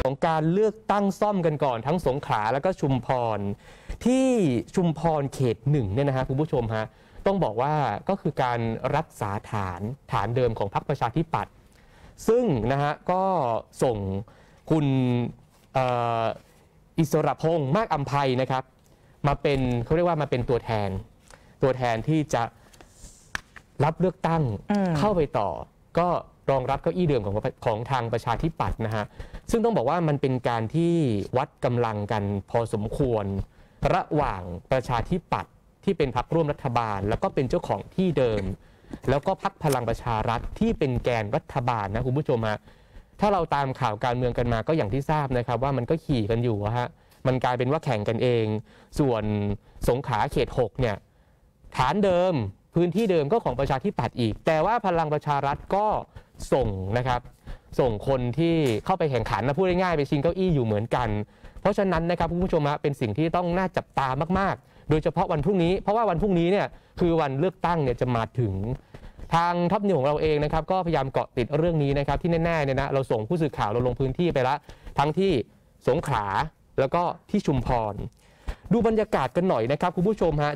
ของการเลือกตั้งซ่อมกันก่อนทั้งสงขลาแล้วก็ชุมพรที่ชุมพรเขตหนึ่งเนี่ยนะฮะคุณผู้ชมฮะต้องบอกว่าก็คือการรักษาฐานเดิมของพรรคประชาธิปัตย์ซึ่งนะฮะก็ส่งคุณอิสรพงษ์มากอำไพนะครับมาเป็นเขาเรียกว่ามาเป็นตัวแทนที่จะรับเลือกตั้งเข้าไปต่อก็รองรับเก้าอี้เดิมของทางประชาธิปัตย์นะฮะซึ่งต้องบอกว่ามันเป็นการที่วัดกำลังกันพอสมควรระหว่างประชาธิปัตย์ที่เป็นพรรคร่วมรัฐบาลแล้วก็เป็นเจ้าของที่เดิมแล้วก็พรรคพลังประชารัฐที่เป็นแกนรัฐบาลนะคุณผู้ชมฮะถ้าเราตามข่าวการเมืองกันมาก็อย่างที่ทราบนะครับว่ามันก็ขี่กันอยู่ฮะมันกลายเป็นว่าแข่งกันเองส่วนสงขลาเขต6เนี่ยฐานเดิมพื้นที่เดิมก็ของประชาธิปัตย์อีกแต่ว่าพลังประชารัฐก็ส่งนะครับส่งคนที่เข้าไปแข่งขันนะพูดง่ายๆไปชิงเก้าอี้อยู่เหมือนกันเพราะฉะนั้นนะครับคุณผู้ชมเป็นสิ่งที่ต้องน่าจับตามากๆโดยเฉพาะวันพรุ่งนี้เพราะว่าวันพรุ่งนี้เนี่ยคือวันเลือกตั้งเนี่ยจะมาถึงทางท็อปนิวของเราเองนะครับก็พยายามเกาะติดเรื่องนี้นะครับที่แน่ๆเนี่ยนะเราส่งผู้สื่อข่าวเราลงพื้นที่ไปแล้วทั้งที่สงขลาแล้วก็ที่ชุมพรดูบรรยากาศกันหน่อยนะครับคุณผู้ชมฮะ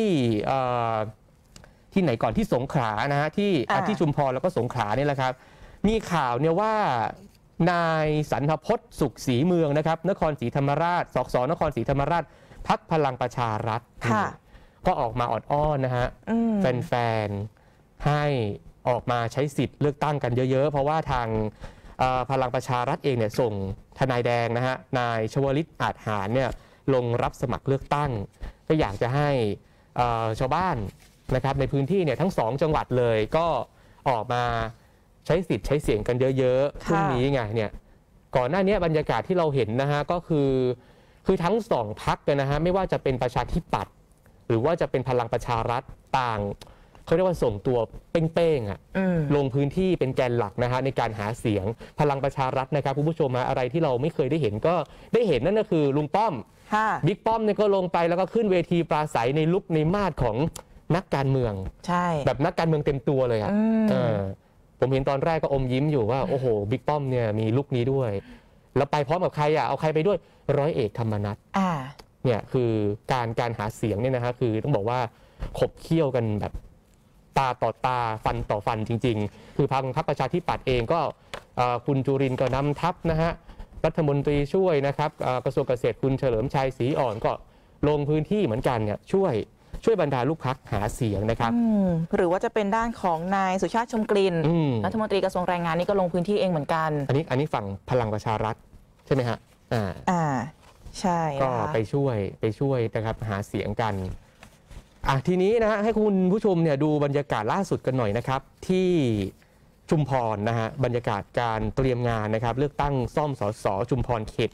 ที่ไหนก่อนที่สงขลานะฮะที่ชุมพรแล้วก็สงขลาเนี่ยแหละครับมีข่าวเนี่ยว่านายสันทพจน์สุขศรีเมืองนะครับนครศรีธรรมราชสสนครศรีธรรมราชพรรคพลังประชารัฐก็ออกมาออดอ้อนนะฮะแฟนๆให้ออกมาใช้สิทธิ์เลือกตั้งกันเยอะๆเพราะว่าทางพลังประชารัฐเองเนี่ยส่งทนายแดงนะฮะนายชวลิตอาจหารเนี่ยลงรับสมัครเลือกตั้งก็อยากจะให้ชาวบ้านนะครับในพื้นที่เนี่ยทั้ง2จังหวัดเลยก็ออกมาใช้สิทธิ์ใช้เสียงกันเยอะๆพรุ่งนี้ไงเนี่ยก่อนหน้านี้บรรยากาศที่เราเห็นนะฮะก็คือทั้ง2พรรคกันนะฮะไม่ว่าจะเป็นประชาธิปัตย์หรือว่าจะเป็นพลังประชารัฐต่างเขาเรียกว่าส่งตัวเป้งๆลงพื้นที่เป็นแกนหลักนะฮะในการหาเสียงพลังประชารัฐนะครับคุณผู้ชมอะไรที่เราไม่เคยได้เห็นก็ได้เห็นนั่นก็คือลุงป้อมบิ๊กป้อมเนี่ยก็ลงไปแล้วก็ขึ้นเวทีปราศัยในลุคในมาดของนักการเมืองใช่แบบนักการเมืองเต็มตัวเลยอ่ะผมเห็นตอนแรกก็อมยิ้มอยู่ว่าโอ้โหบิ๊กป้อมเนี่ยมีลุคนี้ด้วยแล้วไปพร้อมกับใครอ่ะเอาใครไปด้วยร้อยเอกธรรมนัสเนี่ยคือการหาเสียงเนี่ยนะฮะคือต้องบอกว่าขบเคี่ยวกันแบบตาต่อตาฟันต่อฟันจริงๆคือพรรคประชาธิปัตย์เองก็คุณจุรินทร์ก็นำทัพนะฮะรัฐมนตรีช่วยนะครับกระทรวงเกษตรคุณเฉลิมชัยศรีอ่อนก็ลงพื้นที่เหมือนกันเนี่ยช่วยบรรดาลูกพรรคหาเสียงนะครับหรือว่าจะเป็นด้านของนายสุชาติชมกลิ่นรัฐมนตรีกระทรวงแรงงานนี่ก็ลงพื้นที่เองเหมือนกันอันนี้ฝั่งพลังประชารัฐใช่ไหมฮะใช่ก็ไปช่วยนะครับหาเสียงกันทีนี้นะฮะให้คุณผู้ชมเนี่ยดูบรรยากาศล่าสุดกันหน่อยนะครับที่ชุมพรนะฮะบรรยากาศการเตรียมงานนะครับเลือกตั้งซ่อมสสชุมพรเขต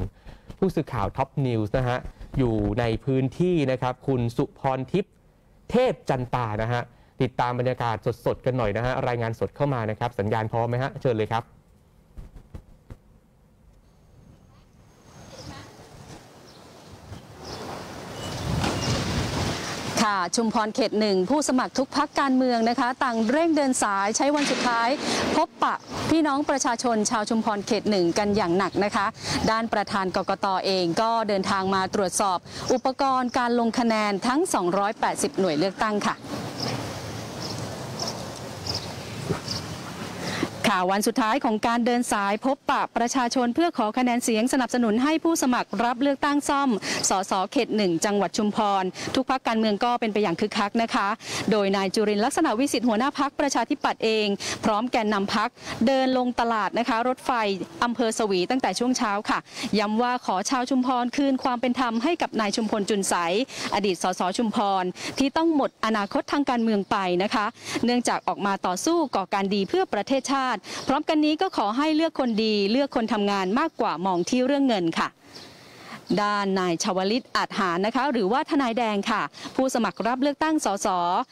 1ผู้สื่อข่าวท็อปนิวส์นะฮะอยู่ในพื้นที่นะครับคุณสุพรทิพย์เทพจันตานะฮะติดตามบรรยากาศสดๆกันหน่อยนะฮะรายงานสดเข้ามานะครับสัญญาณพร้อมไหมฮะเชิญเลยครับค่ะชุมพรเขต1ผู้สมัครทุกพรรคการเมืองนะคะต่างเร่งเดินสายใช้วันสุดท้ายพบปะพี่น้องประชาชนชาวชุมพรเขต1กันอย่างหนักนะคะด้านประธานกกต.เองก็เดินทางมาตรวจสอบอุปกรณ์การลงคะแนนทั้ง280หน่วยเลือกตั้งค่ะวันสุดท้ายของการเดินสายพบปะประชาชนเพื่อขอคะแนนเสียงสนับสนุนให้ผู้สมัครรับเลือกตั้งซ่อมสสเขต1จังหวัดชุมพรทุกพรรคการเมืองก็เป็นไปอย่างคึกคักนะคะโดยนายจุรินทร์ลักษณะวิสิทธิ์หัวหน้าพรรคประชาธิปัตย์เองพร้อมแกนนำพรรคเดินลงตลาดนะคะรถไฟอำเภอสวีตั้งแต่ช่วงเช้าค่ะย้ำว่าขอชาวชุมพรคืนความเป็นธรรมให้กับนายชุมพลจุลใสอดีตสสชุมพรที่ต้องหมดอนาคตทางการเมืองไปนะคะเนื่องจากออกมาต่อสู้ก่อการดีเพื่อประเทศชาติพร้อมกันนี้ก็ขอให้เลือกคนดีเลือกคนทำงานมากกว่ามองที่เรื่องเงินค่ะด้านนายชวลิตอาจหารนะคะหรือว่าทนายแดงค่ะผู้สมัครรับเลือกตั้งสส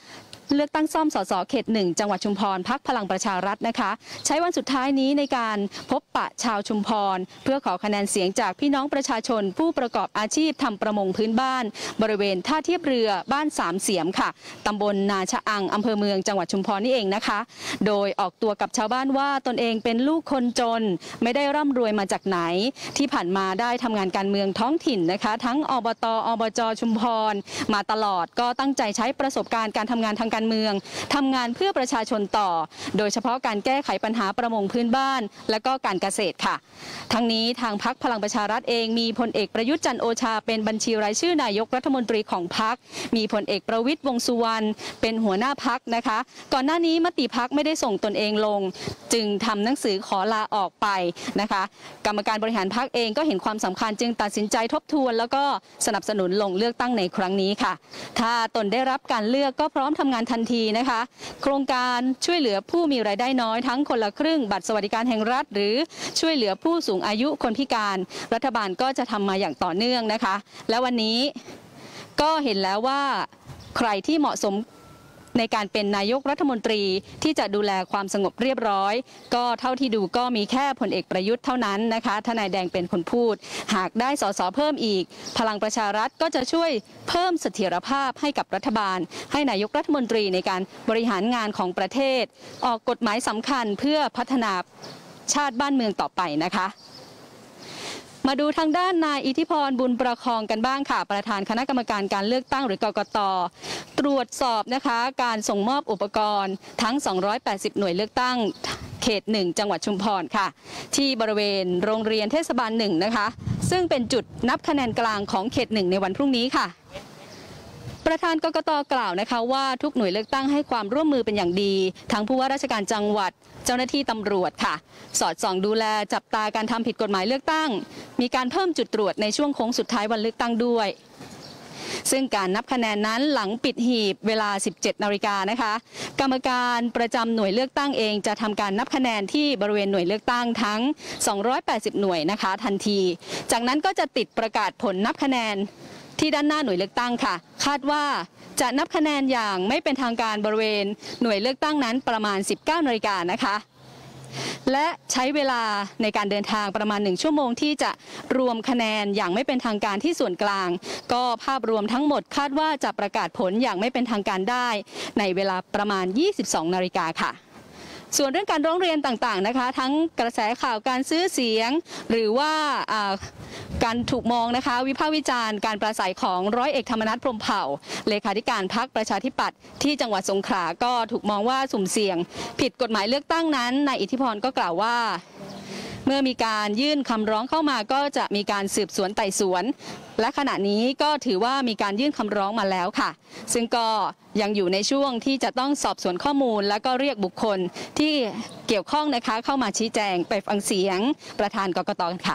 เลือกตั้งซ่อมสสเขต 1 จังหวัดชุมพรพรรคพลังประชารัฐนะคะใช้วันสุดท้ายนี้ในการพบปะชาวชุมพรเพื่อขอคะแนนเสียงจากพี่น้องประชาชนผู้ประกอบอาชีพทำประมงพื้นบ้านบริเวณท่าเทียบเรือบ้านสามเสียมค่ะตำบลนาชะอังอำเภอเมืองจังหวัดชุมพรนี่เองนะคะโดยออกตัวกับชาวบ้านว่าตนเองเป็นลูกคนจนไม่ได้ร่ำรวยมาจากไหนที่ผ่านมาได้ทำงานการเมืองท้องถิ่นนะคะทั้งอบต.อบจ.ชุมพรมาตลอดก็ตั้งใจใช้ประสบการณ์การทำงานทางการเมืองทำงานเพื่อประชาชนต่อโดยเฉพาะการแก้ไขปัญหาประมงพื้นบ้านและก็การเกษตรค่ะทั้งนี้ทางพรรคพลังประชารัฐเองมีพลเอกประยุทธ์จันทร์โอชาเป็นบัญชีรายชื่อนายกรัฐมนตรีของพรรคมีพลเอกประวิตรวงษ์สุวรรณเป็นหัวหน้าพรรคนะคะก่อนหน้านี้มติพรรคไม่ได้ส่งตนเองลงจึงทำหนังสือขอลาออกไปนะคะกรรมการบริหารพรรคเองก็เห็นความสำคัญจึงตัดสินใจทบทวนแล้วก็สนับสนุนลงเลือกตั้งในครั้งนี้ค่ะถ้าตนได้รับการเลือกก็พร้อมทำงานทันทีนะคะโครงการช่วยเหลือผู้มีรายได้น้อยทั้งคนละครึ่งบัตรสวัสดิการแห่งรัฐหรือช่วยเหลือผู้สูงอายุคนพิการรัฐบาลก็จะทำมาอย่างต่อเนื่องนะคะและวันนี้ก็เห็นแล้วว่าใครที่เหมาะสมในการเป็นนายกรัฐมนตรีที่จะดูแลความสงบเรียบร้อยก็เท่าที่ดูก็มีแค่พลเอกประยุทธ์เท่านั้นนะคะทนายแดงเป็นคนพูดหากได้สสเพิ่มอีกพลังประชารัฐก็จะช่วยเพิ่มเสถียรภาพให้กับรัฐบาลให้นายกรัฐมนตรีในการบริหารงานของประเทศออกกฎหมายสำคัญเพื่อพัฒนาชาติบ้านเมืองต่อไปนะคะมาดูทางด้านนายอิทธิพรบุญประคองกันบ้างค่ะประธานคณะกรรมการการเลือกตั้งหรือกกต.ตรวจสอบนะคะการส่งมอบอุปกรณ์ทั้ง280หน่วยเลือกตั้งเขต 1 จังหวัดชุมพรค่ะที่บริเวณโรงเรียนเทศบาล 1นะคะซึ่งเป็นจุดนับคะแนนกลางของเขต 1ในวันพรุ่งนี้ค่ะประธานกกต.กล่าวนะคะว่าทุกหน่วยเลือกตั้งให้ความร่วมมือเป็นอย่างดีทั้งผู้ว่าราชการจังหวัดเจ้าหน้าที่ตำรวจค่ะสอดส่องดูแลจับตาการทำผิดกฎหมายเลือกตั้งมีการเพิ่มจุดตรวจในช่วงโค้งสุดท้ายวันเลือกตั้งด้วยซึ่งการนับคะแนนนั้นหลังปิดหีบเวลา 17 นาฬิกานะคะกรรมการประจำหน่วยเลือกตั้งเองจะทำการนับคะแนนที่บริเวณหน่วยเลือกตั้งทั้ง280หน่วยนะคะทันทีจากนั้นก็จะติดประกาศผลนับคะแนนที่ด้านหน้าหน่วยเลือกตั้งค่ะคาดว่าจะนับคะแนนอย่างไม่เป็นทางการบริเวณหน่วยเลือกตั้งนั้นประมาณ 19 นาฬิกานะคะและใช้เวลาในการเดินทางประมาณ1ชั่วโมงที่จะรวมคะแนนอย่างไม่เป็นทางการที่ส่วนกลางก็ภาพรวมทั้งหมดคาดว่าจะประกาศผลอย่างไม่เป็นทางการได้ในเวลาประมาณ 22 นาฬิกาค่ะส่วนเรื่องการร้องเรียนต่างๆนะคะทั้งกระแสข่าวการซื้อเสียงหรือว่าการถูกมองนะคะวิพากษ์วิจารณ์การปราศัยของร้อยเอกธรรมนัส พรหมเผ่าเลขาธิการพรรคประชาธิปัตย์ที่จังหวัดสงขลาก็ถูกมองว่าสุ่มเสี่ยงผิดกฎหมายเลือกตั้งนั้นนายอิทธิพรก็กล่าวว่าเมื่อมีการยื่นคำร้องเข้ามาก็จะมีการสืบสวนไต่สวนและขณะนี้ก็ถือว่ามีการยื่นคำร้องมาแล้วค่ะซึ่งก็ยังอยู่ในช่วงที่จะต้องสอบสวนข้อมูลและก็เรียกบุคคลที่เกี่ยวข้องนะคะเข้ามาชี้แจงไปฟังเสียงประธานกกต.ค่ะ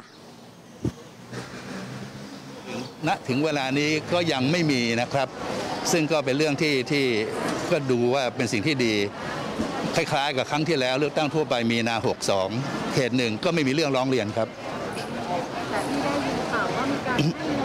ณถึงเวลานี้ก็ยังไม่มีนะครับซึ่งก็เป็นเรื่องที่ก็ดูว่าเป็นสิ่งที่ดีคล้ายๆกับครั้งที่แล้วเลือกตั้งทั่วไปมีนา62เขต 1ก็ไม่มีเรื่องร้องเรียนครับแต่ที่ได้ยินข่าวว่ามีการ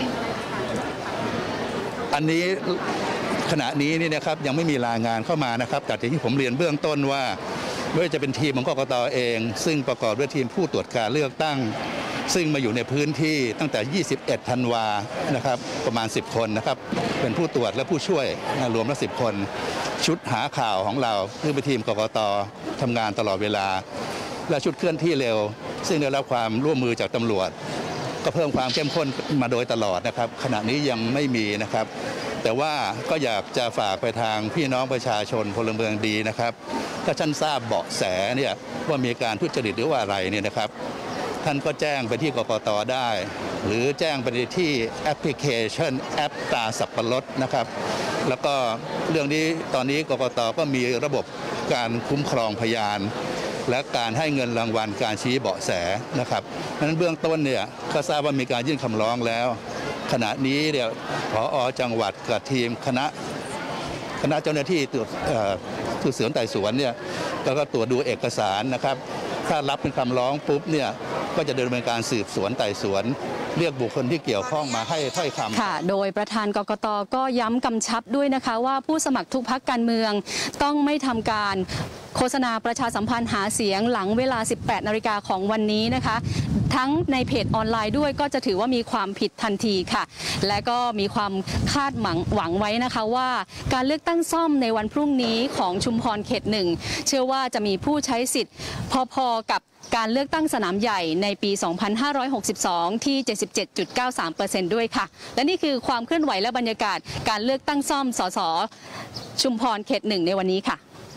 อันนี้ขณะนี้นี่นะครับยังไม่มีรายงานเข้ามานะครับแต่ที่ผมเรียนเบื้องต้นว่าไม่ว่าจะเป็นทีมของกกต.เองซึ่งประกอบด้วยทีมผู้ตรวจการเลือกตั้งซึ่งมาอยู่ในพื้นที่ตั้งแต่21 ธันวานะครับประมาณ10 คนนะครับเป็นผู้ตรวจและผู้ช่วยรวมแล้ว10 คนชุดหาข่าวของเราซึ่งเป็นทีมกกต.ทำงานตลอดเวลาและชุดเคลื่อนที่เร็วซึ่งได้รับความร่วมมือจากตำรวจก็เพิ่มความเข้มข้นมาโดยตลอดนะครับขณะนี้ยังไม่มีนะครับแต่ว่าก็อยากจะฝากไปทางพี่น้องประชาชนพลเมืองดีนะครับถ้าท่านทราบเบาะแสเนี่ยว่ามีการทุจริตหรือว่าอะไรเนี่ยนะครับท่านก็แจ้งไปที่กกต.ได้หรือแจ้งไปที่แอปพลิเคชันแอปตาสับปะรดนะครับแล้วก็เรื่องนี้ตอนนี้กกต.ก็มีระบบการคุ้มครองพยานและการให้เงินรางวัลการชี้เบาะแสนะครับเพราะฉะนั้นเบื้องต้นเนี่ยก็ทราบว่ามีการยื่นคำร้องแล้วขณะนี้เนี่ยผอ.จังหวัดกับทีมคณะเจ้าหน้าที่สืบสวนไต่สวนเนี่ยก็ตรวจดูเอกสารนะครับถ้ารับเป็นคำร้องปุ๊บเนี่ยก็จะดำเนินการสืบสวนไต่สวนเรียกบุคคลที่เกี่ยวข้องมาให้ถ้อยคำค่ะโดยประธานกกต.ก็ย้ำกำชับด้วยนะคะว่าผู้สมัครทุกพรรคการเมืองต้องไม่ทำการโฆษณาประชาสัมพันธ์หาเสียงหลังเวลา 18 นาฬิกาของวันนี้นะคะทั้งในเพจออนไลน์ด้วยก็จะถือว่ามีความผิดทันทีค่ะและก็มีความคาดหวังไว้นะคะว่าการเลือกตั้งซ่อมในวันพรุ่งนี้ของชุมพรเขต 1เชื่อว่าจะมีผู้ใช้สิทธิ์พอๆกับการเลือกตั้งสนามใหญ่ในปี 2562 ที่ 77.93% ด้วยค่ะและนี่คือความเคลื่อนไหวและบรรยากาศการเลือกตั้งซ่อมสสชุมพรเขต 1ในวันนี้ค่ะ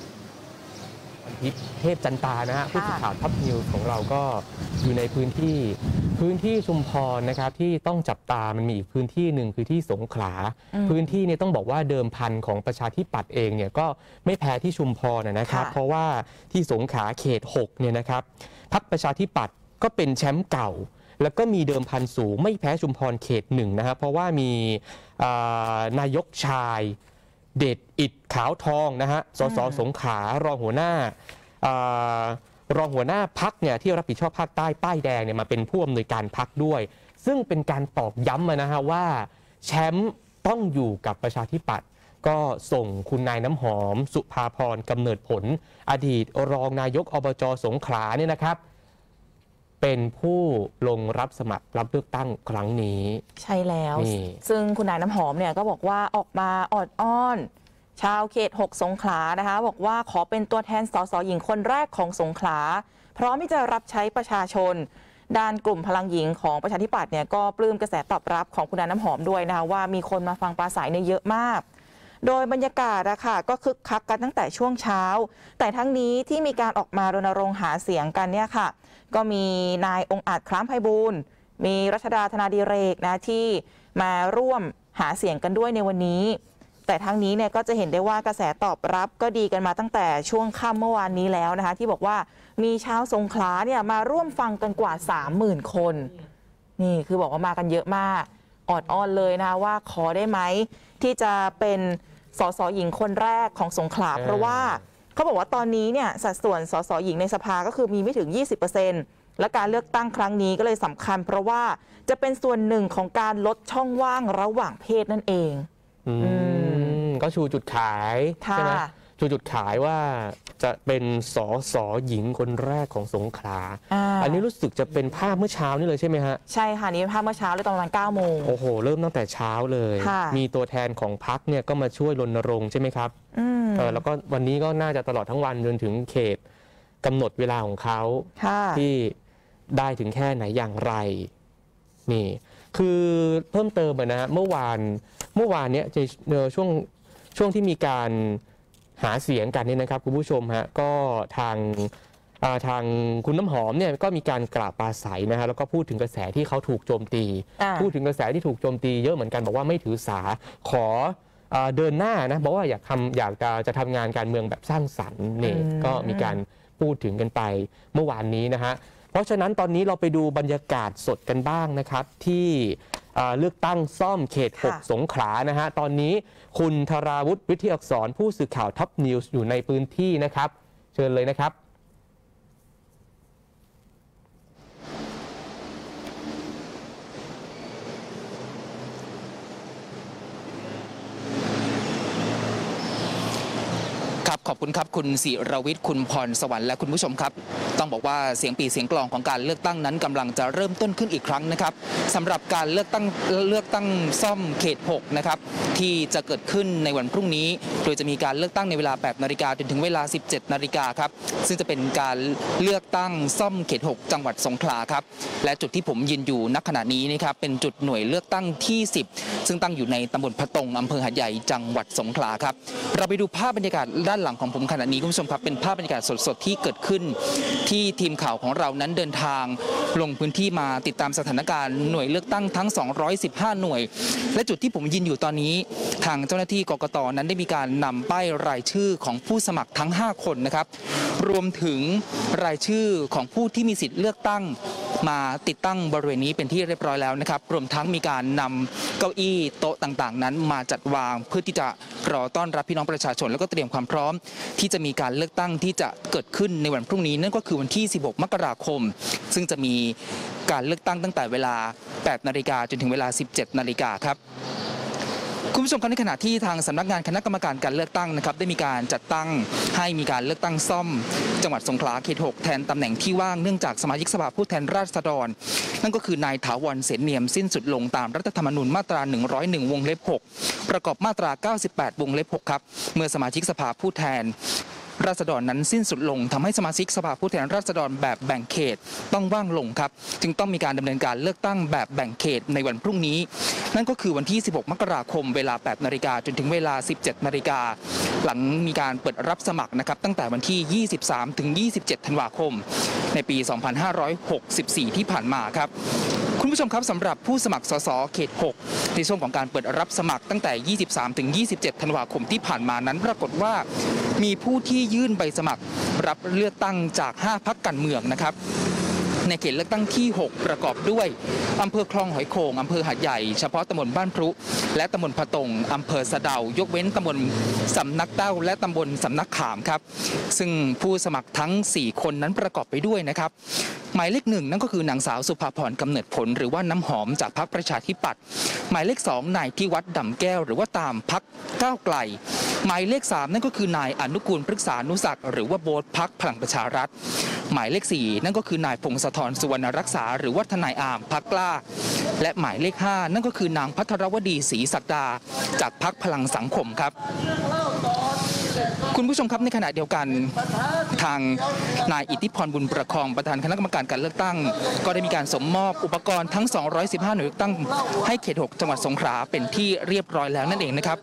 เทพจันตานะฮะผู้สื่อข่าวท็อปนิวส์ของเราก็อยู่ในพื้นที่ชุมพรนะครับที่ต้องจับตามันมีอีกพื้นที่หนึ่งคือที่สงขลาพื้นที่เนี่ยต้องบอกว่าเดิมพันของประชาธิปัตย์เองเนี่ยก็ไม่แพ้ที่ชุมพรนะครับเพราะว่าที่สงขลาเขต6เนี่ยนะครับพรรคประชาธิปัตย์ก็เป็นแชมป์เก่าแล้วก็มีเดิมพันสูงไม่แพ้ชุมพรเขต1นะครับเพราะว่ามีนายกชายเดชอิฐขาวทองนะฮะสสสงขลารองหัวหน้าพรรคเนี่ยที่รับผิดชอบภาคใต้ป้ายแดงเนี่ยมาเป็นผู้อำนวยการพรรคด้วยซึ่งเป็นการตอกย้ำนะฮะว่าแชมป์ต้องอยู่กับประชาธิปัตย์ก็ส่งคุณนายน้ำหอมสุภาพรกำเนิดผลอดีตรองนายกอบจสงขลาเนี่ยนะครับเป็นผู้ลงรับสมัครรับเลือกตั้งครั้งนี้ใช่แล้วซึ่งคุณนายน้ำหอมเนี่ยก็บอกว่าออกมาออดอ้อนชาวเขต6สงขลานะคะบอกว่าขอเป็นตัวแทนสสหญิงคนแรกของสงขลาพร้อมที่จะรับใช้ประชาชนด้านกลุ่มพลังหญิงของประชาธิปัตย์เนี่ยก็ปลื้มกระแสตอบรับของคุณนายน้ำหอมด้วยนะคะว่ามีคนมาฟังปราศรัยเนี่ยเยอะมากโดยบรรยากาศก็คึกคักกันตั้งแต่ช่วงเช้าแต่ทั้งนี้ที่มีการออกมารณรงค์หาเสียงกันเนี่ยค่ะก็มีนายองค์อาจคล้ามไพบูลย์มีรัชดาธนาดิเรกนะที่มาร่วมหาเสียงกันด้วยในวันนี้แต่ทั้งนี้เนี่ยก็จะเห็นได้ว่ากระแสตอบรับก็ดีกันมาตั้งแต่ช่วงค่ำเมื่อวานนี้แล้วนะคะที่บอกว่ามีชาวสงขลาเนี่ยมาร่วมฟังกันกว่า 30,000 คนนี่คือบอกว่ามากันเยอะมากออดอ้อนเลยนะว่าขอได้ไหมที่จะเป็นสสหญิงคนแรกของสงขลาเพราะว่าเขาบอกว่าตอนนี้เนี่ยสัดส่วนสสหญิงในสภาก็คือมีไม่ถึง 20%และการเลือกตั้งครั้งนี้ก็เลยสำคัญเพราะว่าจะเป็นส่วนหนึ่งของการลดช่องว่างระหว่างเพศนั่นเองก็ชูจุดขายใช่ไหมชูจุดขายว่าจะเป็นสสหญิงคนแรกของสงขลาอันนี้รู้สึกจะเป็นภาพเมื่อเช้านี่เลยใช่ไหมฮะใช่ค่ะนี่เป็นภาพเมื่อเช้าเลยตอนประมาณ 9 โมงโอ้โหเริ่มตั้งแต่เช้าเลยมีตัวแทนของพรรคเนี่ยก็มาช่วยรณรงค์ใช่ไหมครับแล้วก็วันนี้ก็น่าจะตลอดทั้งวันจนถึงเขตกำหนดเวลาของเขาที่ได้ถึงแค่ไหนอย่างไรนี่คือเพิ่มเติมนะฮะเมื่อวานเนี้ยช่วงที่มีการหาเสียงกันเนี่ยนะครับคุณผู้ชมฮะก็ทางคุณน้ำหอมเนี่ยก็มีการกล่าวปราศัยนะฮะแล้วก็พูดถึงกระแสที่เขาถูกโจมตีพูดถึงกระแสที่ถูกโจมตีเยอะเหมือนกันบอกว่าไม่ถือสาขอเดินหน้านะบอกว่าอยากจะทำงานการเมืองแบบสร้างสรรค์นี่ก็มีการพูดถึงกันไปเมื่อวานนี้นะฮะเพราะฉะนั้นตอนนี้เราไปดูบรรยากาศสดกันบ้างนะครับที่เลือกตั้งซ่อมเขต6สงขลานะฮะตอนนี้คุณธราวุฒิวิทยาอักษรผู้สื่อข่าวท็อปนิวส์อยู่ในพื้นที่นะครับเชิญเลยนะครับขอบคุณครับคุณศิรวิทย์คุณพรสวรรค์และคุณผู้ชมครับต้องบอกว่าเสียงปีเสียงกลองของการเลือกตั้งนั้นกำลังจะเริ่มต้นขึ้นอีกครั้งนะครับสำหรับการเลือกตั้งซ่อมเขต6นะครับที่จะเกิดขึ้นในวันพรุ่งนี้โดยจะมีการเลือกตั้งในเวลา 8 นาฬิกาจนถึงเวลา 17 นาฬิกาครับซึ่งจะเป็นการเลือกตั้งซ่อมเขต6จังหวัดสงขลาครับและจุดที่ผมยืนอยู่ณขณะนี้นะครับเป็นจุดหน่วยเลือกตั้งที่10ซึ่งตั้งอยู่ในตำบลพะตงอำเภอหาดใหญ่จังหวัดสงขลาครับเราไปดูภาพบรรยากาศด้านหลังของผมขณะนี้คุณผู้ชมครับเป็นภาพบรรยากาศสดๆที่เกิดขึ้นที่ทีมข่าวของเรานั้นเดินทางลงพื้นที่มาติดตามสถานการณ์หน่วยเลือกตั้งทั้ง215หน่วยและจุดที่ผมยืนอยู่ตอนนี้ทางเจ้าหน้าที่กกต.นั้นได้มีการนำป้ายรายชื่อของผู้สมัครทั้ง5คนนะครับรวมถึงรายชื่อของผู้ที่มีสิทธิ์เลือกตั้งมาติดตั้งบริเวณนี้เป็นที่เรียบร้อยแล้วนะครับรวมทั้งมีการนำเก้าอี้โต๊ะต่างๆนั้นมาจัดวางเพื่อที่จะรอต้อนรับพี่น้องประชาชนแล้วก็เตรียมความพร้อมที่จะมีการเลือกตั้งที่จะเกิดขึ้นในวันพรุ่งนี้นั่นก็คือวันที่16 มกราคมซึ่งจะมีการเลือกตั้งตั้งแต่เวลา 8 นาฬิกาจนถึงเวลา 17 นาฬิกาครับคุณผู้ชมครับในขณะที่ทางสำนักงานคณะกรรมการการเลือกตั้งนะครับได้มีการจัดตั้งให้มีการเลือกตั้งซ่อมจังหวัดสงขลาเขต 6 แทนตำแหน่งที่ว่างเนื่องจากสมาชิกสภาผู้แทนราษฎรนั่นก็คือนายถาวรเสนเนียมสิ้นสุดลงตามรัฐธรรมนูญมาตรา 101 วงเล็บ 6 ประกอบมาตรา 98 วงเล็บ 6 ครับเมื่อสมาชิกสภาผู้แทนราษฎรนั้นสิ้นสุดลงทำให้สมาชิกสภาผู้แทนราษฎรแบบแบ่งเขตต้องว่างลงครับจึงต้องมีการดำเนินการเลือกตั้งแบบแบ่งเขตในวันพรุ่งนี้นั่นก็คือวันที่ 16 มกราคมเวลา 8 นาฬิกาจนถึงเวลา 17 นาฬิกาหลังมีการเปิดรับสมัครนะครับตั้งแต่วันที่ 23 ถึง 27 ธันวาคมในปี 2564 ที่ผ่านมาครับคุณผู้ชมครับสำหรับผู้สมัครสสเขต 6 ในช่วงของการเปิดรับสมัครตั้งแต่ 23 ถึง 27 ธันวาคมที่ผ่านมานั้นปรากฏว่ามีผู้ที่ยื่นใบสมัครรับเลือกตั้งจาก 5 พรรคการเมืองนะครับในเขตเลือกตั้งที่ 6 ประกอบด้วยอำเภอคลองหอยโข่งอำเภอหาดใหญ่เฉพาะตำบลบ้านพรุและตำบลพะตงอำเภอสะเดายกเว้นตำบลสำนักเต้าและตำบลสำนักขามครับซึ่งผู้สมัครทั้ง 4 คนนั้นประกอบไปด้วยนะครับหมายเลข 1นั่นก็คือนางสาวสุภาพรกำเนิดผลหรือว่าน้ำหอมจากพรรคประชาธิปัตย์หมายเลข 2นายที่วัดดำแก้วหรือว่าตามพรรคก้าวไกลหมายเลข 3นั่นก็คือนายอนุกูลพฤกษานุศักดิ์หรือว่าโบ๊ทพรรคพลังประชารัฐหมายเลข 4นั่นก็คือนายพงศธรสุวรรณรักษาหรือว่าทนายอามพรรคกล้าและหมายเลข 5นั่นก็คือนางภัทรวดีศรีศักดาจากพรรคพลังสังคมครับคุณผู้ชมครับในขณะเดียวกันทางนายอิทธิพรบุญประคองประธานคณะกรรมการการเลือกตั้งก็ได้มีการสมมอบอุปกรณ์ทั้ง215หน่วยเลือกตั้งให้เขต 6 จังหวัดสงขลาเป็นที่เรียบร้อยแล้วนั่นเองนะครับ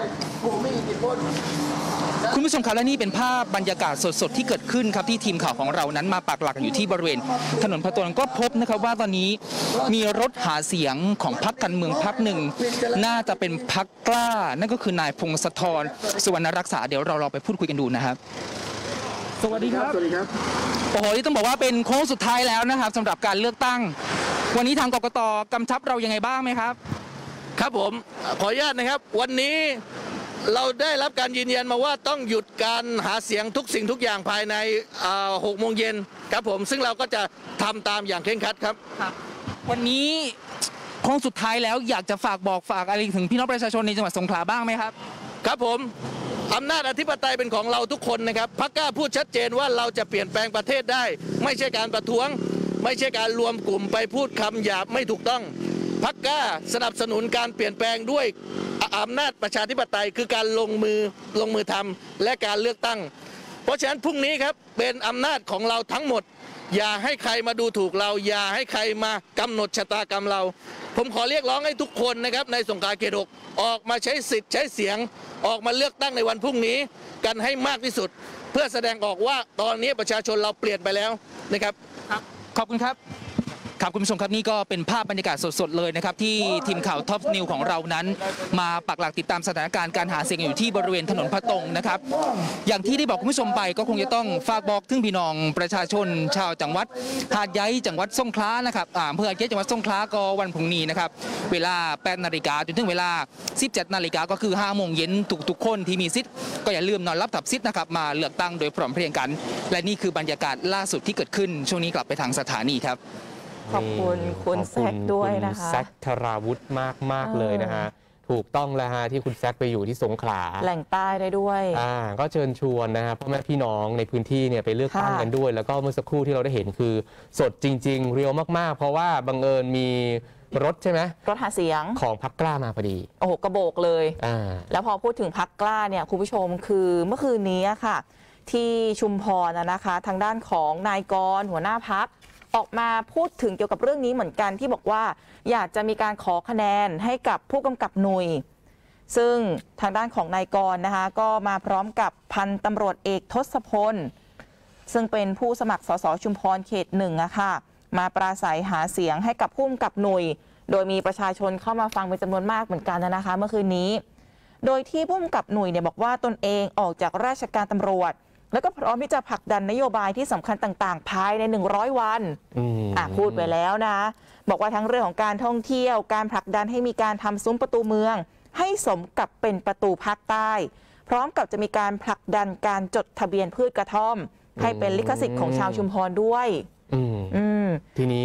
คุณผู้ชมครับและนี่เป็นภาพบรรยากาศสดๆที่เกิดขึ้นครับที่ทีมข่าวของเรานั้นมาปักหลักอยู่ที่บริเวณถนนพะตงก็พบนะครับว่าตอนนี้มีรถหาเสียงของพรรคการเมืองพรรคหนึ่งน่าจะเป็นพรรคกล้านั่นก็คือนายพงศธรสุวรรณรักษาเดี๋ยวเราไปพูดคุยกันดูนะครับสวัสดีครับโอ้โหนี่ต้องบอกว่าเป็นโค้งสุดท้ายแล้วนะครับสำหรับการเลือกตั้งวันนี้ทางกกต.กำชับเรายังไงบ้างไหมครับครับผมขออนุญาตนะครับวันนี้เราได้รับการยืนยันมาว่าต้องหยุดการหาเสียงทุกสิ่งทุกอย่างภายใน6 โมงเย็นครับผมซึ่งเราก็จะทำตามอย่างเคร่งครัดครับวันนี้โค้งสุดท้ายแล้วอยากจะฝากอะไรถึงพี่น้องประชาชนในจังหวัดสงขลาบ้างไหมครับครับผมอำนาจอธิปไตยเป็นของเราทุกคนนะครับพรรคกล้าพูดชัดเจนว่าเราจะเปลี่ยนแปลงประเทศได้ไม่ใช่การประท้วงไม่ใช่การรวมกลุ่มไปพูดคำหยาบไม่ถูกต้องพรรคกล้าสนับสนุนการเปลี่ยนแปลงด้วยอำนาจประชาธิปไตยคือการลงมือทำและการเลือกตั้งเพราะฉะนั้นพรุ่งนี้ครับเป็นอำนาจของเราทั้งหมดอย่าให้ใครมาดูถูกเราอย่าให้ใครมากำหนดชะตากรรมเราผมขอเรียกร้องให้ทุกคนนะครับในสงขลาเขต 6ออกมาใช้สิทธิ์ใช้เสียงออกมาเลือกตั้งในวันพรุ่งนี้กันให้มากที่สุดเพื่อแสดงออกว่าตอนนี้ประชาชนเราเปลี่ยนไปแล้วนะครับขอบคุณครับครับคุณผู้ชมครับนี่ก็เป็นภาพบรรยากาศสดๆเลยนะครับที่ทีมข่าวท็อปนิวของเรานั้นมาปักหลักติดตามสถานการณ์การหาเสียงอยู่ที่บริเวณถนนพะตงนะครับอย่างที่ได้บอกคุณผู้ชมไปก็คงจะต้องฝากบอกถึงพี่น้องประชาชนชาวจังหวัดหาดใหญ่จังหวัดสงขลานะครับอำเภอหาดใหญ่จังหวัดสงขลาก็วันพรุ่งนี้นะครับเวลา 8 นาฬิกาจนถึงเวลา 17 นาฬิกาก็คือ 5 โมงเย็นทุกๆคนที่มีสิทธิ์ก็อย่าลืมนอนรับทับสิทธิ์นะครับมาเลือกตั้งโดยพร้อมเพรียงกันและนี่คือบรรยากาศล่าสุดที่เกิดขึ้นช่วงนี้กลับไปทางสถานีครับขอบคุณคุณแซคด้วยนะคะแซคธราวุฒิมากเลยนะฮะถูกต้องแล้วฮะที่คุณแซคไปอยู่ที่สงขลาแหล่งใต้ได้ด้วยก็เชิญชวนนะฮะพ่อแม่พี่น้องในพื้นที่เนี่ยไปเลือกตั้งกันด้วยแล้วก็เมื่อสักครู่ที่เราได้เห็นคือสดจริงๆเรียวมากๆเพราะว่าบังเอิญมีรถใช่ไหมรถหาเสียงของพรรคกล้ามาพอดีโอ้โหกระโบกเลยแล้วพอพูดถึงพรรคกล้าเนี่ยคุณผู้ชมคือเมื่อคืนนี้ค่ะที่ชุมพรนะคะทางด้านของนายกรหัวหน้าพรรคออกมาพูดถึงเกี่ยวกับเรื่องนี้เหมือนกันที่บอกว่าอยากจะมีการขอคะแนนให้กับผู้กำกับหน่วยซึ่งทางด้านของนายกรนะคะก็มาพร้อมกับพันตำรวจเอกทศพลซึ่งเป็นผู้สมัครสสชุมพรเขต 1อะค่ะมาปราศัยหาเสียงให้กับผู้กำกับหน่วยโดยมีประชาชนเข้ามาฟังเป็นจำนวนมากเหมือนกันนะคะเมื่อคืนนี้โดยที่ผู้กำกับหน่วยเนี่ยบอกว่าตนเองออกจากราชการตำรวจแล้วก็พร้อมที่จะผลักดันนโยบายที่สำคัญต่างๆภายใน100 วันพูดไปแล้วนะบอกว่าทั้งเรื่องของการท่องเที่ยวการผลักดันให้มีการทำซุ้มประตูเมืองให้สมกับเป็นประตูภาคใต้พร้อมกับจะมีการผลักดันการจดทะเบียนพืชกระท่อมให้เป็นลิขสิทธิ์ของชาวชุมพรด้วยทีนี้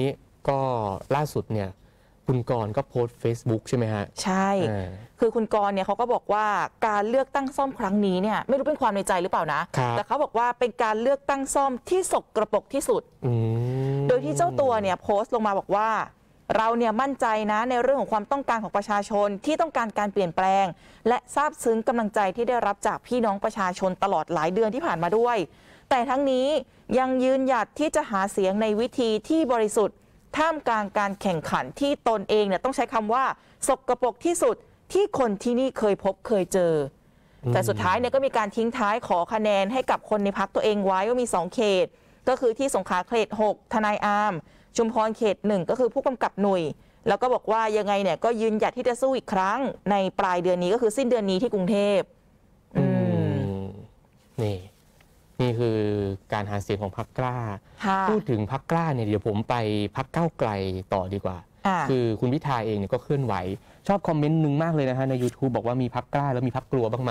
ก็ล่าสุดเนี่ยคุณกรณ์ก็โพสต์ Facebook ใช่ไหมฮะใช่คือคุณกรณ์เนี่ยเขาก็บอกว่าการเลือกตั้งซ่อมครั้งนี้เนี่ยไม่รู้เป็นความในใจหรือเปล่านะแต่เขาบอกว่าเป็นการเลือกตั้งซ่อมที่สกปรกที่สุดโดยที่เจ้าตัวเนี่ยโพสต์ลงมาบอกว่าเราเนี่ยมั่นใจนะในเรื่องของความต้องการของประชาชนที่ต้องการการเปลี่ยนแปลงและซาบซึ้งกำลังใจที่ได้รับจากพี่น้องประชาชนตลอดหลายเดือนที่ผ่านมาด้วยแต่ทั้งนี้ยังยืนหยัดที่จะหาเสียงในวิธีที่บริสุทธิ์ท่ามกลางการแข่งขันที่ตนเองเนี่ยต้องใช้คำว่าสกปรกที่สุดที่คนที่นี่เคยพบเคยเจอแต่สุดท้ายเนี่ยก็มีการทิ้งท้ายขอคะแนนให้กับคนในพรรคตัวเองไว้ว่ามี2เขตก็คือที่สงขลาเขต6ทนายอาร์มชุมพรเขต1ก็คือผู้กำกับหนุ่ยแล้วก็บอกว่ายังไงเนี่ยก็ยืนหยัดที่จะสู้อีกครั้งในปลายเดือนนี้ก็คือสิ้นเดือนนี้ที่กรุงเทพนี่คือการหาเสียงของพรรคกล้าพูดถึงพรรคกล้าเนี่ยเดี๋ยวผมไปพรรคก้าวไกลต่อดีกว่าคือคุณพิธาเองเนี่ยก็เคลื่อนไหวชอบคอมเมนต์นึงมากเลยนะฮะใน YouTube บอกว่ามีพรรคกล้าแล้วมีพรรคกลัวบ้างไหม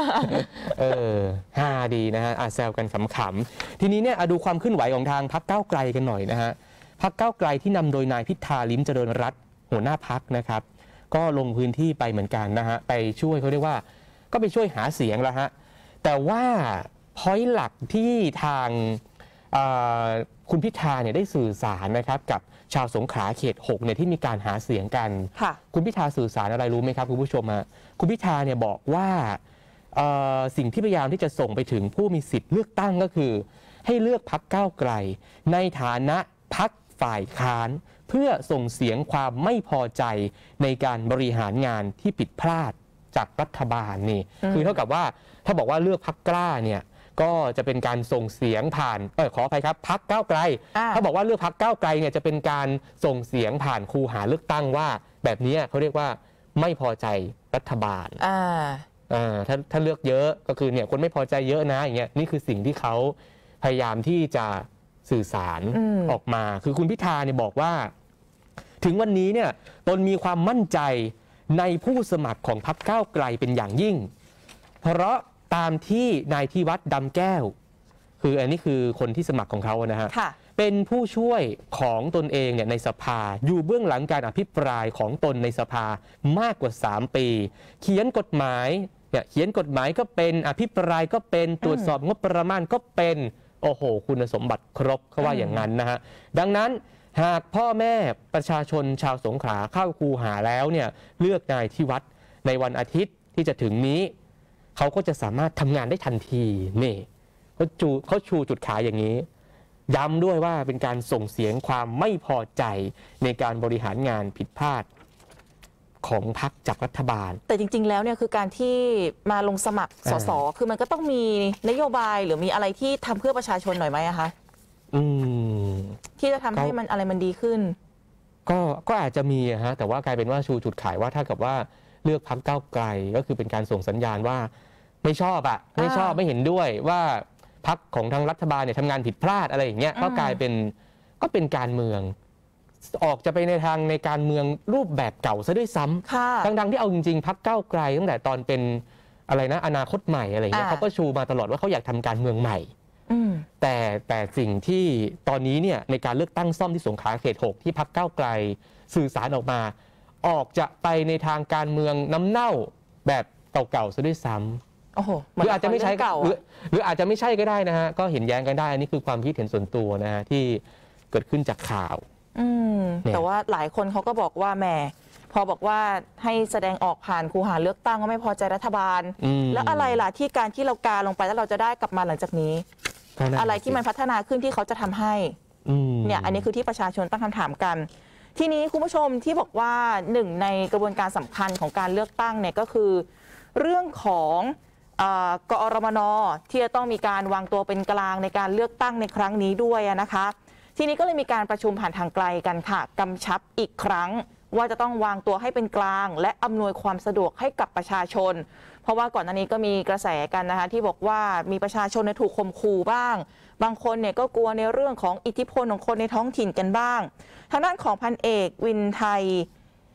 ฮาดีนะฮะแซวกันขำๆทีนี้เนี่ยดูความเคลื่อนไหวของทางพรรคก้าวไกลกันหน่อยนะฮะพรรคก้าวไกลที่นำโดยนายพิธาลิ้มเจริญรัตน์หัวหน้าพรรคนะครับก็ลงพื้นที่ไปเหมือนกันนะฮะไปช่วยเขาเรียกว่าก็ไปช่วยหาเสียงแล้วฮะแต่ว่าพอยต์หลักที่ทางคุณพิธาเนี่ยได้สื่อสารนะครับกับชาวสงขลาเขต6เนี่ยที่มีการหาเสียงกันคุณพิธาสื่อสารอะไรรู้ไหมครับคุณผู้ชมฮะคุณพิธาเนี่ยบอกว่าสิ่งที่พยายามที่จะส่งไปถึงผู้มีสิทธิ์เลือกตั้งก็คือให้เลือกพรรคก้าวไกลในฐานะพรรคฝ่ายค้านเพื่อส่งเสียงความไม่พอใจในการบริหารงานที่ผิดพลาดจากรัฐบาลนี่คือเท่ากับว่าถ้าบอกว่าเลือกพรรคกล้าเนี่ยก็จะเป็นการส่งเสียงผ่านขออภัยครับพรรคก้าวไกลถ้าบอกว่าเลือกพรรคก้าวไกลเนี่ยจะเป็นการส่งเสียงผ่านคูหาเลือกตั้งว่าแบบนี้เขาเรียกว่าไม่พอใจรัฐบาลถ้าเลือกเยอะก็คือเนี่ยคนไม่พอใจเยอะนะอย่างเงี้ยนี่คือสิ่งที่เขาพยายามที่จะสื่อสารออกมาคือคุณพิธาเนี่ยบอกว่าถึงวันนี้เนี่ยตนมีความมั่นใจในผู้สมัครของพรรคก้าวไกลเป็นอย่างยิ่งเพราะตามที่นายธีวัฒน์ดำแก้วคืออันนี้คือคนที่สมัครของเขานะฮะเป็นผู้ช่วยของตนเองเนี่ยในสภาอยู่เบื้องหลังการอภิปรายของตนในสภามากกว่า3ปีเขียนกฎหมายเนี่ยเขียนกฎหมายก็เป็นอภิปรายก็เป็นตรวจสอบงบประมาณก็เป็นโอ้โหคุณสมบัติครบเขาว่าอย่างนั้นนะฮะดังนั้นหากพ่อแม่ประชาชนชาวสงขลาเข้าคูหาแล้วเนี่ยเลือกนายธีวัฒน์ในวันอาทิตย์ที่จะถึงนี้เขาก็จะสามารถทำงานได้ทันทีนี่เขาชูจุดขายอย่างนี้ย้ำด้วยว่าเป็นการส่งเสียงความไม่พอใจในการบริหารงานผิดพลาดของพรรคจากรัฐบาลแต่จริงๆแล้วเนี่ยคือการที่มาลงสมัครสสคือมันก็ต้องมีนโยบายหรือมีอะไรที่ทำเพื่อประชาชนหน่อยไหมคะที่จะทำให้มันอะไรมันดีขึ้นก็อาจจะมีฮะแต่ว่ากลายเป็นว่าชูจุดขายว่าถ้ากับว่าเลือกพรรคก้าวไกลก็คือเป็นการส่งสัญญาณว่าไม่ชอบไม่เห็นด้วยว่าพรรคของทางรัฐบาลเนี่ยทำงานผิดพลาดอะไรอย่างเงี้ยก็กลายเป็นก็เป็นการเมืองออกจะไปในทางในการเมืองรูปแบบเก่าซะด้วยซ้ำทั้งที่เอาจริงๆพรรคก้าวไกลตั้งแต่ตอนเป็นอะไรนะอนาคตใหม่อะไรเงี้ยเขาก็ชูมาตลอดว่าเขาอยากทำการเมืองใหม่แต่สิ่งที่ตอนนี้เนี่ยในการเลือกตั้งซ่อมที่สงขลาเขต6ที่พรรคก้าวไกลสื่อสารออกมาออกจะไปในทางการเมืองน้ำเน่าแบบเก่าๆซะด้วยซ้ำหรืออาจจะไม่ใช่หรืออาจจะไม่ใช่ก็ได้นะฮะก็เห็นแย้งกันได้อันนี้คือความคิดเห็นส่วนตัวนะฮะที่เกิดขึ้นจากข่าวแต่ว่าหลายคนเขาก็บอกว่าแหมพอบอกว่าให้แสดงออกผ่านคูหาเลือกตั้งก็ไม่พอใจรัฐบาลแล้วอะไรล่ะที่การที่เรากาลงไปแล้วเราจะได้กลับมาหลังจากนี้อะไรที่มันพัฒนาขึ้นที่เขาจะทำให้เนี่ยอันนี้คือที่ประชาชนตั้งคำถามกันทีนี้คุณผู้ชมที่บอกว่าหนึ่งในกระบวนการสำคัญของการเลือกตั้งเนี่ยก็คือเรื่องของกอรมน.ที่จะต้องมีการวางตัวเป็นกลางในการเลือกตั้งในครั้งนี้ด้วยนะคะทีนี้ก็เลยมีการประชุมผ่านทางไกลกันค่ะกำชับอีกครั้งว่าจะต้องวางตัวให้เป็นกลางและอำนวยความสะดวกให้กับประชาชนเพราะว่าก่อนหน้านี้ก็มีกระแสกันนะคะที่บอกว่ามีประชาชนถูกข่มขู่บ้างบางคนเนี่ยก็กลัวในเรื่องของอิทธิพลของคนในท้องถิ่นกันบ้างทางด้านของพันเอกวินไทย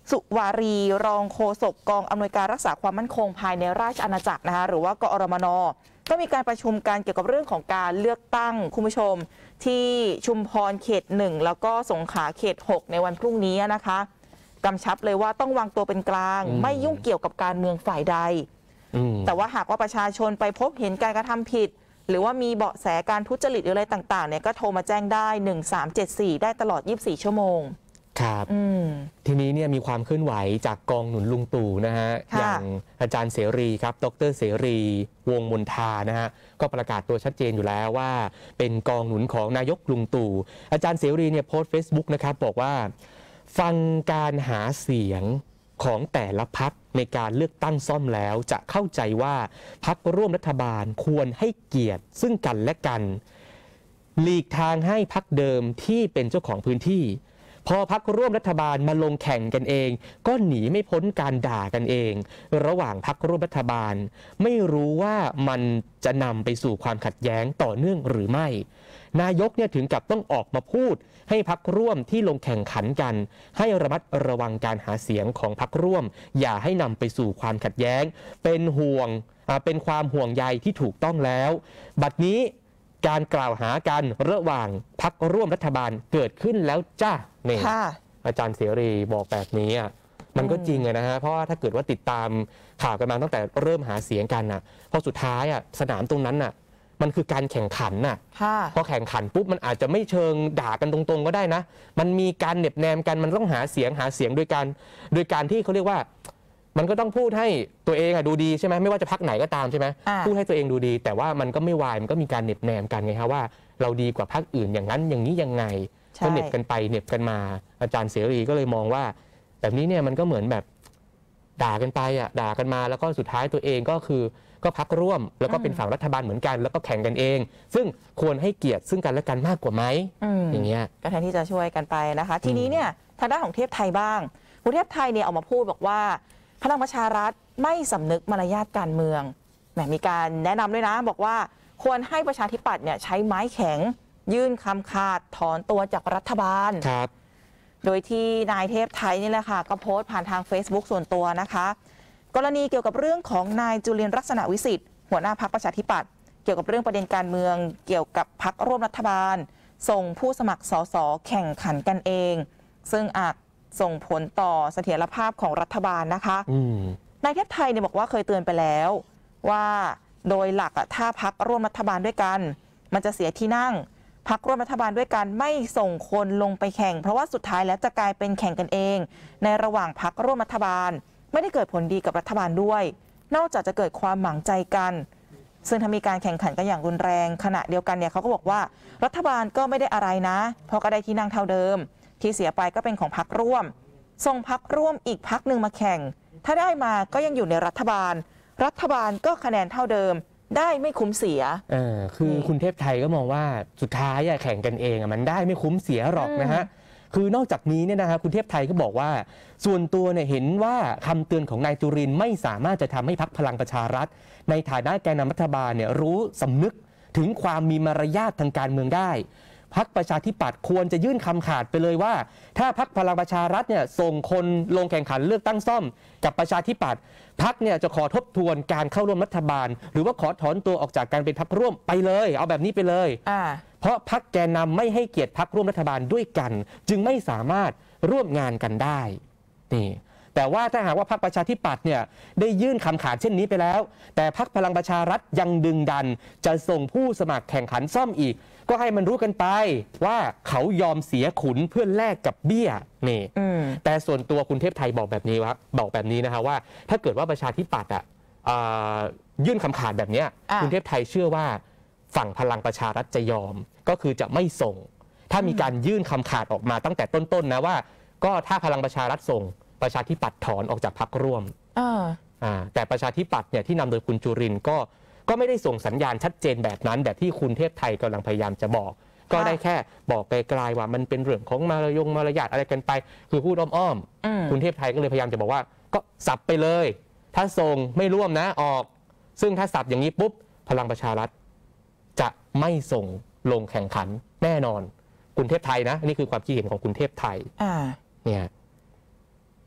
สุวารีรองโฆษกกองอำนวยการรักษาความมั่นคงภายในราชอาณาจักรนะคะหรือว่ากอรมน.ก็มีการประชุมกันเกี่ยวกับเรื่องของการเลือกตั้งคุณผู้ชมที่ชุมพรเขต 1แล้วก็สงขลาเขต 6ในวันพรุ่งนี้นะคะกำชับเลยว่าต้องวางตัวเป็นกลางไม่ยุ่งเกี่ยวกับการเมืองฝ่ายใดแต่ว่าหากว่าประชาชนไปพบเห็นการกระทำผิดหรือว่ามีเบาะแสการทุจริตหรืออะไรต่างๆเนี่ยก็โทรมาแจ้งได้1374ได้ตลอด24ชั่วโมงครับทีนี้เนี่ยมีความเคลื่อนไหวจากกองหนุนลุงตู่นะฮะอย่างอาจารย์เสรีครับดร.เสรีวงศ์มนทานะฮะก็ประกาศตัวชัดเจนอยู่แล้วว่าเป็นกองหนุนของนายกลุงตู่อาจารย์เสรีเนี่ยโพสต์ Facebook นะครับบอกว่าฟังการหาเสียงของแต่ละพรรคในการเลือกตั้งซ่อมแล้วจะเข้าใจว่าพรรคร่วมรัฐบาลควรให้เกียรติซึ่งกันและกันหลีกทางให้พรรคเดิมที่เป็นเจ้าของพื้นที่พอพรรคร่วมรัฐบาลมาลงแข่งกันเองก็หนีไม่พ้นการด่ากันเองระหว่างพรรคร่วมรัฐบาลไม่รู้ว่ามันจะนำไปสู่ความขัดแย้งต่อเนื่องหรือไม่นายกเนี่ยถึงกับต้องออกมาพูดให้พรรคร่วมที่ลงแข่งขันกันให้ระมัดระวังการหาเสียงของพรรคร่วมอย่าให้นำไปสู่ความขัดแย้งเป็นความห่วงใยที่ถูกต้องแล้วบัดนี้การกล่าวหากันระหว่างพรรคร่วมรัฐบาลเกิดขึ้นแล้วจ้านี่อาจารย์เสรีบอกแบบนี้มันก็จริงนะฮะเพราะว่าถ้าเกิดว่าติดตามข่าวกันมาตั้งแต่เริ่มหาเสียงกันพอสุดท้ายสนามตรงนั้นมันคือการแข่งขันพอแข่งขันปุ๊บมันอาจจะไม่เชิงด่ากันตรงๆก็ได้นะมันมีการเหน็บแนมกันมันต้องหาเสียงโดยการที่เขาเรียกว่ามันก็ต้องพูดให้ตัวเองดูดีใช่ไหมไม่ว่าจะพรรคไหนก็ตามใช่ไหมพูดให้ตัวเองดูดีแต่ว่ามันก็ไม่วายมันก็มีการเหน็บแนมกันไงครับว่าเราดีกว่าพรรคอื่นอย่างนั้นอย่างนี้ยังไงก็เหน็บกันไปเหน็บกันมาอาจารย์เสรีก็เลยมองว่าแบบนี้เนี่ยมันก็เหมือนแบบด่ากันไปด่ากันมาแล้วก็สุดท้ายตัวเองก็พรรคร่วมแล้วก็เป็นฝั่งรัฐบาลเหมือนกันแล้วก็แข่งกันเองซึ่งควรให้เกียรติซึ่งกันและกันมากกว่าไหมอย่างเงี้ยก็แทนที่จะช่วยกันไปนะคะทีนี้เนี่ยทางด้านของเทพไทยบ้างคุณเทพไทยเนี่ยออกมาพูดบอกว่าพลังประชารัฐไม่สำนึกมารยาทการเมืองมีการแนะนำด้วยนะบอกว่าควรให้ประชาธิปัตย์เนี่ยใช้ไม้แข็งยื่นคำขาดถอนตัวจากรัฐบาลครับโดยที่นายเทพไทยนี่แหละค่ะก็โพสต์ผ่านทาง Facebook ส่วนตัวนะคะกรณีเกี่ยวกับเรื่องของนายจุลินทร์ลักษณะวิสิทธิ์หัวหน้าพรรคประชาธิปัตย์เกี่ยวกับเรื่องประเด็นการเมืองเกี่ยวกับพรรคร่วมรัฐบาลส่งผู้สมัครสสแข่งขันกันเองซึ่งอาจส่งผลต่อเสถียรภาพของรัฐบาลนะคะนายเทพไทยเนี่ยบอกว่าเคยเตือนไปแล้วว่าโดยหลักถ้าพรรคร่วมรัฐบาลด้วยกันมันจะเสียที่นั่งพรรคร่วมรัฐบาลด้วยกันไม่ส่งคนลงไปแข่งเพราะว่าสุดท้ายแล้วจะกลายเป็นแข่งกันเองในระหว่างพรรคร่วมรัฐบาลไม่ได้เกิดผลดีกับรัฐบาลด้วยนอกจากจะเกิดความหมางใจกันซึ่งถ้ามีการแข่งขันกันอย่างรุนแรงขณะเดียวกันเนี่ยเขาก็บอกว่ารัฐบาลก็ไม่ได้อะไรนะเพราะก็ได้ที่นั่งเท่าเดิมที่เสียไปก็เป็นของพรรคร่วมส่งพรรคร่วมอีกพรรคหนึ่งมาแข่งถ้าได้มาก็ยังอยู่ในรัฐบาลก็คะแนนเท่าเดิมได้ไม่คุ้มเสียคือคุณเทพไทยก็มองว่าสุดท้ายแข่งกันเองมันได้ไม่คุ้มเสียหรอกนะฮะคือนอกจากนี้เนี่ยนะฮะคุณเทพไทยก็บอกว่าส่วนตัวเนี่ยเห็นว่าคำเตือนของนายจุรินทร์ไม่สามารถจะทำให้พรรคพลังประชารัฐในฐานะแกนนำรัฐบาลเนี่ยรู้สำนึกถึงความมีมารยาททางการเมืองได้พรรคประชาธิปัตย์ควรจะยื่นคำขาดไปเลยว่าถ้าพรรคพลังประชารัฐเนี่ยส่งคนลงแข่งขันเลือกตั้งซ่อมกับประชาธิปัตย์พรรคเนี่ยจะขอทบทวนการเข้าร่วมรัฐบาลหรือว่าขอถอนตัวออกจากการเป็นพรรคร่วมไปเลยเอาแบบนี้ไปเลยเพราะพรรคแกนนำไม่ให้เกียรติพรรคร่วมรัฐบาลด้วยกันจึงไม่สามารถร่วมงานกันได้นี่แต่ว่าถ้าหากว่าพรรคประชาธิปัตย์เนี่ยได้ยื่นคำขาดเช่นนี้ไปแล้วแต่พรรคพลังประชารัฐยังดึงดันจะส่งผู้สมัครแข่งขันซ่อมอีกก็ให้มันรู้กันไปว่าเขายอมเสียขุนเพื่อแลกกับเบี้ยนี่แต่ส่วนตัวคุณเทพไทยบอกแบบนี้นะคะว่าถ้าเกิดว่าประชาธิปัตย์ยื่นคำขาดแบบนี้คุณเทพไทยเชื่อว่าฝั่งพลังประชารัฐจะยอมก็คือจะไม่ส่งถ้ามีการยื่นคำขาดออกมาตั้งแต่ต้นๆนะว่าก็ถ้าพลังประชารัฐส่งประชาธิปัตย์ถอนออกจากพรรคร่วมแต่ประชาธิปัตย์เนี่ยที่นำโดยคุณจุรินทร์ก็ไม่ได้ส่งสัญญาณชัดเจนแบบนั้นแบบที่คุณเทพไทยกำลังพยายามจะบอกก็ได้แค่บอกไกลๆว่ามันเป็นเรื่องของมารยาทอะไรกันไปคือพูดอ้อมๆคุณเทพไทยก็เลยพยายามจะบอกว่าก็สับไปเลยถ้าส่งไม่ร่วมนะออกซึ่งถ้าสับอย่างนี้ปุ๊บพลังประชารัฐจะไม่ส่งลงแข่งขันแน่นอนคุณเทพไทยนะนี่คือความคิดเห็นของคุณเทพไทยเนี่ย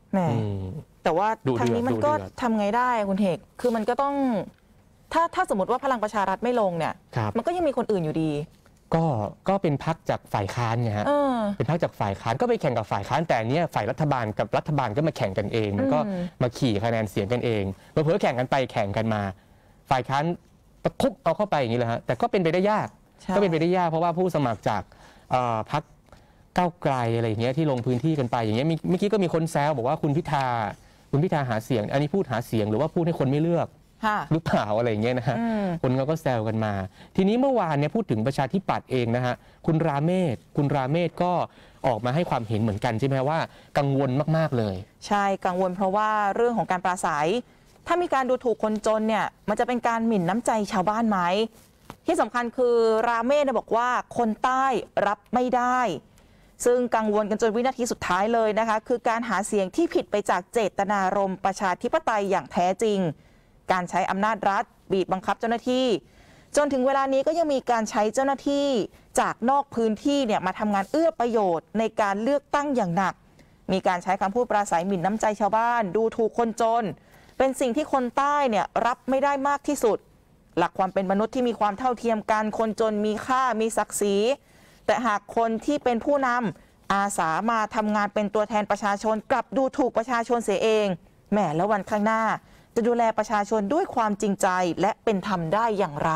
แหมแต่ว่าทางนี้มันก็ทำไงได้คุณเอกคือมันก็ต้องถ้าสมมติว่าพลังประชารัฐไม่ลงเนี่ยมันก็ยังมีคนอื่นอยู่ดีก็เป็นพรรคจากฝ่ายค้านไงฮะเป็นพรรคจากฝ่ายค้านก็ไปแข่งกับฝ่ายค้านแต่เนี้ยฝ่ายรัฐบาลกับรัฐบาลก็มาแข่งกันเองมันก็มาขี่คะแนนเสียงกันเองเผลอๆแข่งกันไปแข่งกันมาฝ่ายค้านตะคุบเอาเข้าไปอย่างนี้เลยฮะแต่ก็เป็นไปได้ยากก็เป็นไปได้ยากเพราะว่าผู้สมัครจากพรรคก้าวไกลอะไรอย่างเงี้ยที่ลงพื้นที่กันไปอย่างเงี้ยเมื่อกี้ก็มีคนแซวบอกว่าคุณพิธาหาเสียงอันนี้พูดหาเสียงหรือว่าพูดให้คนไม่เลือกหรือเปล่าอะไรอย่างเงี้ยนะฮะคนก็แซวกันมาทีนี้เมื่อวานเนี่ยพูดถึงประชาธิปัตย์เองนะฮะคุณราเมศก็ออกมาให้ความเห็นเหมือนกันใช่ไหมว่ากังวลมากๆเลยใช่กังวลเพราะว่าเรื่องของการปราศัยถ้ามีการดูถูกคนจนเนี่ยมันจะเป็นการหมิ่นน้ำใจชาวบ้านไหมที่สำคัญคือราเมศบอกว่าคนใต้รับไม่ได้ซึ่งกังวลกันจนวินาทีสุดท้ายเลยนะคะคือการหาเสียงที่ผิดไปจากเจตนารมณ์ประชาธิปไตยอย่างแท้จริงการใช้อำนาจรัฐบีบบังคับเจ้าหน้าที่จนถึงเวลานี้ก็ยังมีการใช้เจ้าหน้าที่จากนอกพื้นที่เนี่ยมาทำงานเอื้อประโยชน์ในการเลือกตั้งอย่างหนักมีการใช้คำพูดปราศัยหมิ่นน้ำใจชาวบ้านดูถูกคนจนเป็นสิ่งที่คนใต้เนี่ยรับไม่ได้มากที่สุดหลักความเป็นมนุษย์ที่มีความเท่าเทียมกันคนจนมีค่ามีศักดิ์ศรีแต่หากคนที่เป็นผู้นำอาสามาทำงานเป็นตัวแทนประชาชนกลับดูถูกประชาชนเสียเองแหมแล้ววันข้างหน้าจะดูแลประชาชนด้วยความจริงใจและเป็นธรรมได้อย่างไร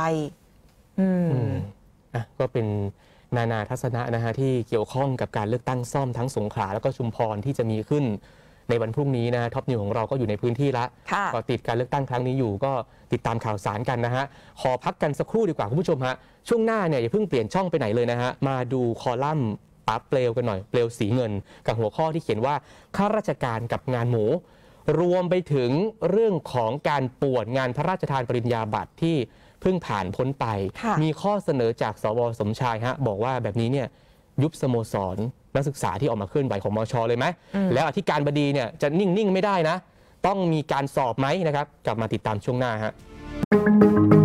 ก็เป็นนานาทัศนะนะฮะที่เกี่ยวข้องกับการเลือกตั้งซ่อมทั้งสงขลาแล้วก็ชุมพรที่จะมีขึ้นในวันพรุ่งนี้นะท็อปนิวของเราก็อยู่ในพื้นที่ละก็ติดการเลือกตั้งครั้งนี้อยู่ก็ติดตามข่าวสารกันนะฮะขอพักกันสักครู่ดีกว่าคุณผู้ชมฮะช่วงหน้าเนี่ยอย่าเพิ่งเปลี่ยนช่องไปไหนเลยนะฮะมาดูคอลัมน์ปั๊บเปลวกันหน่อยเปลวสีเงินกับหัวข้อที่เขียนว่าข้าราชการกับงานหมูรวมไปถึงเรื่องของการป่วนงานพระราชทานปริญญาบัตรที่เพิ่งผ่านพ้นไปมีข้อเสนอจากสว.สมชายฮะบอกว่าแบบนี้เนี่ยยุบสโมสรนักศึกษาที่ออกมาเคลื่อนไหวของมช.เลยไหมแล้วอธิการบดีเนี่ยจะนิ่งๆไม่ได้นะต้องมีการสอบไหมนะครับกลับมาติดตามช่วงหน้าฮะ